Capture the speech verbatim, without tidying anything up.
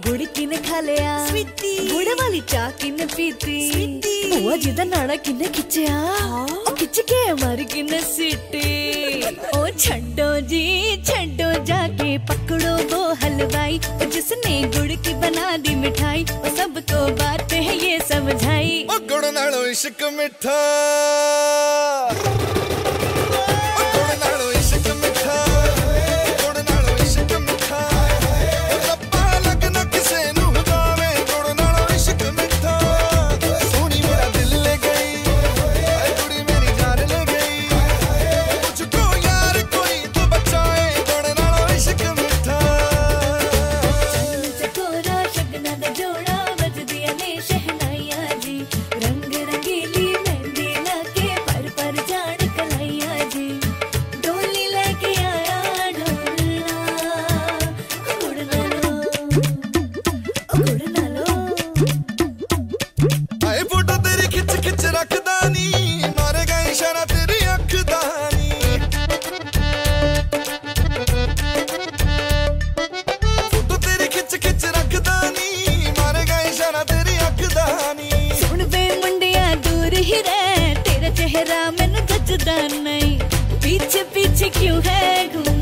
गुड़ किने खा लिया, गुड़ वाली चाह किने पीती, बुआ जी दा नाड़ा किने खिंचिया, ओ खिंच के मारी किने सीटी। ओ छड्डो जी छड्डो जाके पकड़ो वो हलवाई, जिसने गुड़ की बना दी मिठाई, ओ सबको बात है ये समझाई। ओ गुड़ नाल इश्क मिठा, पीछे पीछे क्यों है घूम